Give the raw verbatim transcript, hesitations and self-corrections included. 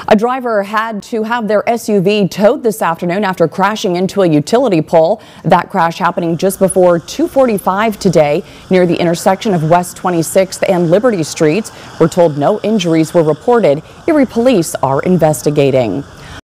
A driver had to have their S U V towed this afternoon after crashing into a utility pole. That crash happening just before two forty-five today near the intersection of West twenty-sixth and Liberty Streets. We're told no injuries were reported. Erie police are investigating.